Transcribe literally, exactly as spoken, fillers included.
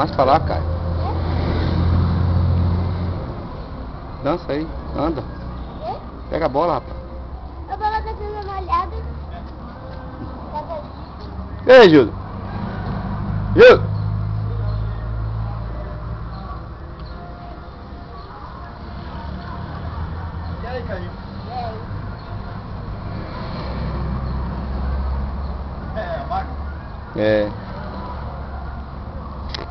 mais pra lá, Caio. Dança aí, anda. Pega a bola, rapaz. A bola tá sendo molhada. Ei, Júlio. Júlio. E aí, Caio? É, a vaca? É.